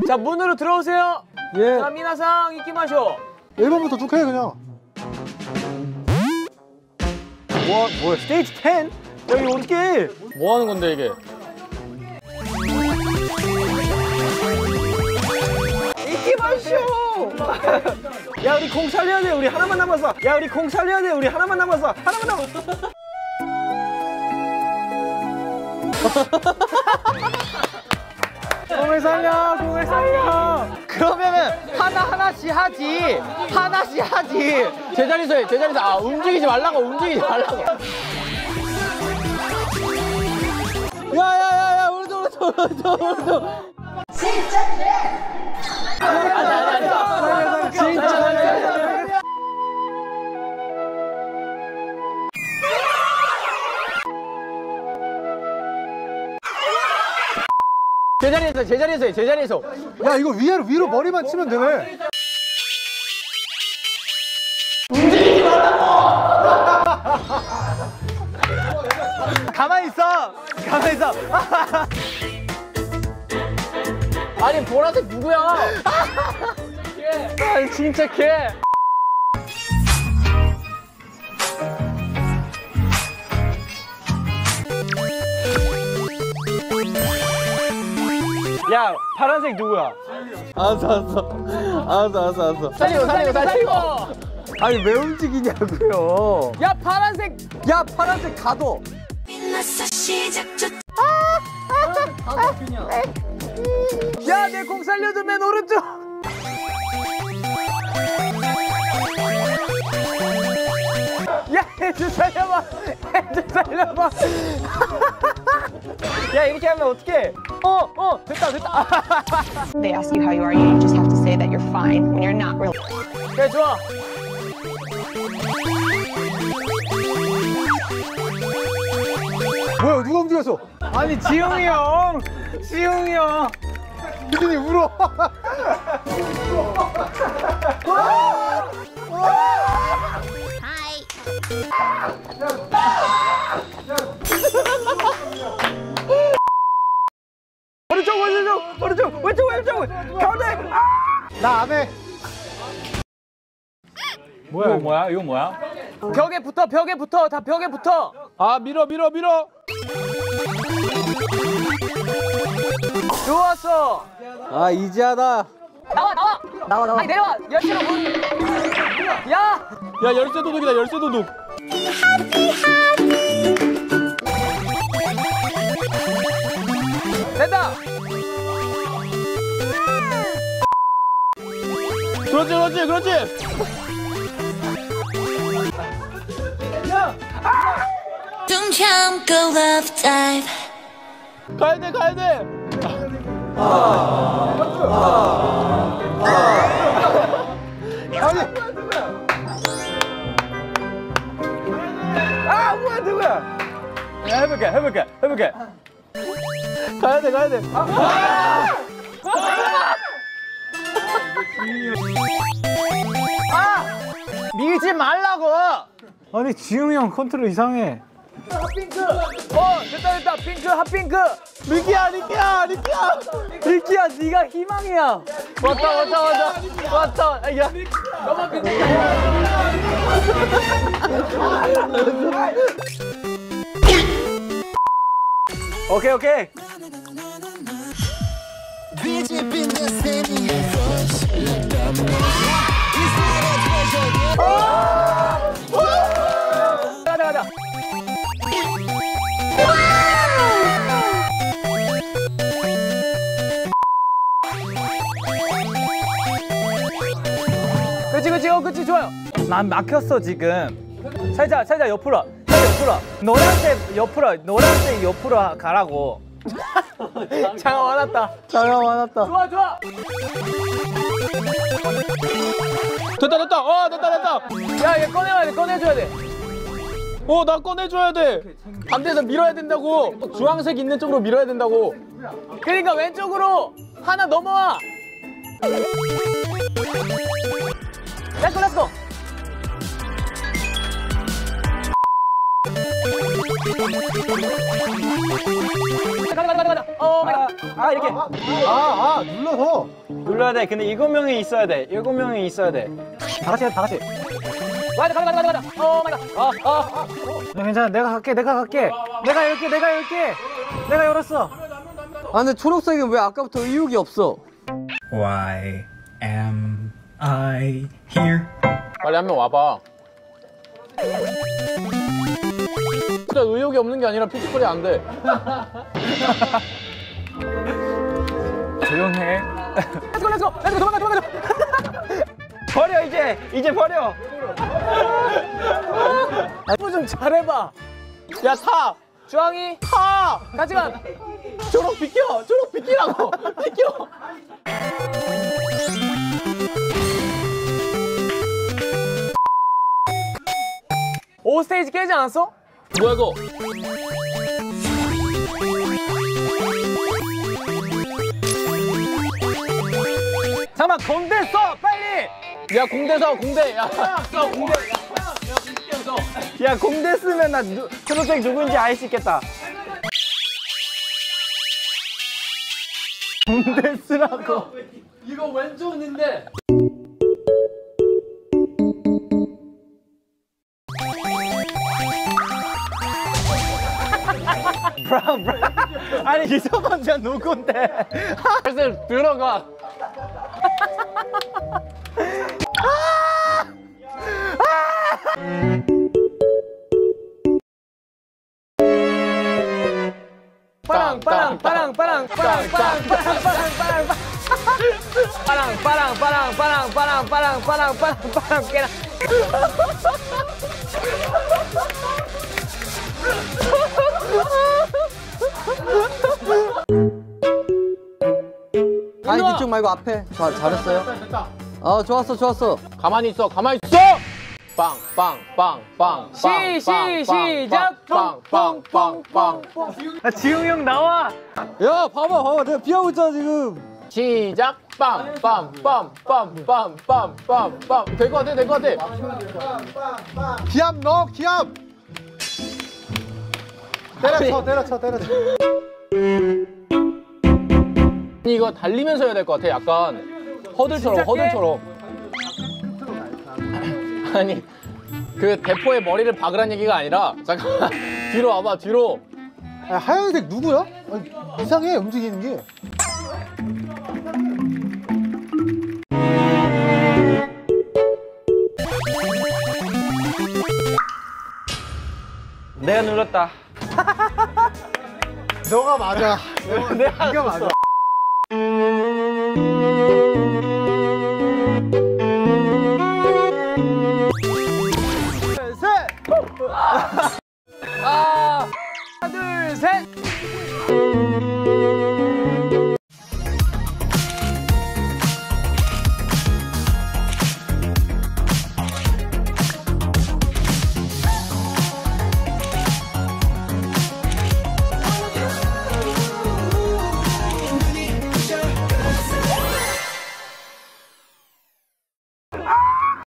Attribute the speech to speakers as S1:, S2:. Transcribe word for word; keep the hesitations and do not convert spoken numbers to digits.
S1: 자, 문으로 들어오세요.
S2: 예.
S1: 자, 미나상 이키마쇼.
S2: 일 번부터 쭉 해, 그냥.
S1: 뭐, 뭐야, 스테이지 십? 야, 이거 어떻게 해? 뭐 하는 건데, 이게? 이키마쇼! 야, 우리 공 살려야 돼. 우리 하나만 남았어. 야, 우리 공 살려야 돼. 우리 하나만 남았어. 하나만 남았어. 공을 살려, 공을 살려. 그러면은 하나 하나씩 하지. 하나씩 하지. 제자리에서 해, 제자리에서. 아, 움직이지 말라고, 움직이지 말라고. 야야야야, 오른쪽 오른쪽 오른쪽 오른쪽. 진짜 그래. 아니 아니 아니. 진짜 그래. 제자리에서, 제자리에서, 제자리에서.
S2: 야, 이거 위로, 위로 머리만 치면 되네.
S1: 움직이지 말라고! 가만히 있어! 가만히 있어! 아니, 보라색 누구야? 아니, 진짜 걔! 야, 파란색 누구야?
S2: 알았어, 알았어. 알았어, 알았어, 알았어.
S1: 살리고, 살리고, 살리고!
S2: 아니, 왜 움직이냐고요?
S1: 야, 파란색!
S2: 야, 파란색 가둬.
S1: 야, 내 공 살려줘, 맨 오른쪽! 야, 해주 살려봐! 해주 살려봐! 야, 이렇게 하면 어떡해? 어, 어, 됐다, 됐다!
S3: They ask you how you are, you just have to say that you're fine when you're not really.
S1: 그래, 좋아!
S2: 뭐야, 누가 움직였어?
S1: 아니, 지용이 형! 지용이 형!
S2: 유진이 울어.
S1: 오른쪽, 오른쪽, 오른쪽, 왼쪽, 왼쪽, 가운데! 아!
S2: 나 안 해.
S4: 뭐야 이거 뭐야? 이거 뭐야?
S1: 벽에 붙어, 벽에 붙어, 다 벽에 붙어!
S4: 아 밀어 밀어 밀어.
S1: 좋았어!
S2: 아, 이지하다.
S1: 나와, 나와! 나와, 나와! 아니, 내려와! 열쇠로 문! 야!
S4: 야 열쇠 도둑이다 열쇠 도둑.
S1: 됐다!
S4: 그렇지 그렇지 그렇지.
S5: Don't jump, go love dive.
S4: 가야 돼 가야 돼.
S2: 아니,
S1: 아, 뭐야, 누구야? 야, 해볼게, 해볼게, 해볼게.
S4: 가야 돼 가야 돼.
S1: 아! 밀지 말라고!
S2: 아니, 지웅이 형 컨트롤 이상해.
S1: 핫핑크! 어, 됐다, 됐다. 핑크, 핫핑크!
S4: 리키야 리키야 리키야.
S1: 리키야, 네가 희망이야. 왔다, 왔다, 왔다. 왔다. 야, 너만 오케이, 오케이. 가자, 가자. 그렇지, 그렇지, 어, 그렇지, 좋아요. 난 막혔어, 지금. 살짝, 살짝 옆으로 와. 살짝 옆으로 와. 노란색 옆으로 와. 노란색 옆으로 가라고. 장아 화났다.
S2: 장아 화났다.
S1: 좋아, 좋아.
S4: 됐다 됐다. 어 됐다 됐다.
S1: 야, 얘 꺼내야 돼, 꺼내줘야 돼.
S4: 어 나 꺼내줘야 돼.
S1: 반대에서 밀어야 된다고. 주황색 있는 쪽으로 밀어야 된다고. 그러니까 왼쪽으로 하나 넘어와. 렛츠고, 렛츠고. 가자 가자 가자. 어 마이 갓. 아 이렇게.
S2: 아, 아, 눌러서.
S6: 눌러야 돼. 근데 일곱 명이 있어야 돼. 일곱 명이 있어야 돼.
S2: 다 같이 해, 다 같이.
S1: 가자 가자 가자 가자. 어 마이 갓. 아 아.
S2: 야, 괜찮아. 내가 갈게, 내가 갈게. 내가 열게, 내가 열게. 내가 열었어.
S7: 아 근데 초록색은 왜 아까부터 의욕이 없어?
S8: Why am I here?
S4: 빨리 한 명 와봐. 진짜 의욕이 없는 게 아니라 피지컬이 안 돼.
S1: 조용해. 렛츠고 렛츠고 렛츠고 도망가 도망가.
S6: 버려 이제. 이제 버려.
S1: 뭐 좀 잘해봐.
S4: 야 타.
S1: 주황이 타. 같이 가.
S4: 초록 비켜. 초록 비키라고. 비켜.
S1: 오 스테이지 깨지 않았어?
S4: 뭐야 이거?
S1: 잠깐만 공대 써 빨리.
S4: 야 공대 서 공대. 야. 써 공대.
S6: 야 공대 쓰면 나 누, 초록색 누구인지 알 수 있겠다. 공대 쓰라고.
S4: 이거 왼쪽인데.
S6: 브라운 브라운. 아니 이성원자 누군데?
S4: 슬슬 들어가.
S1: 빠랑 빠랑 빠랑 빠랑 빠랑 빠랑 빠랑 빠랑 빠랑 빠랑 빠랑 빠랑 빠랑 빠랑 빠랑 빠랑 빠랑 빠랑 깨라.
S7: 아니 뒤쪽 말고 앞에. 자, 잘했어요. 어 좋았어 좋았어.
S4: 가만히 있어. 가만히 있어. 빵, 빵, 빵, 빵,
S1: 시, 시, 시작!
S4: 빵, 빵, 빵, 빵, 빵.
S1: 아, 지웅이 형 나와.
S7: 야 봐봐 봐봐 내가 피하고 있잖아 지금.
S4: 시작. 빵, 빵, 빵, 빵, 빵, 빵, 빵, 빵. 될 것 같아, 될 것 같아.
S2: 기합 넣어, 기합. 때려쳐, 때려쳐, 때려쳐.
S4: 이거 달리면서 해야 될 것 같아. 약간 허들처럼, 허들처럼. 아니, 그 대포의 머리를 박으란 얘기가 아니라 잠깐 뒤로 와봐, 뒤로.
S2: 야, 하얀색 누구야? 아니, 이상해, 움직이는 게.
S6: 내가 눌렀다.
S2: 너가 맞아.
S6: 내가
S2: 네가 맞아.
S1: 하나, 둘, 셋.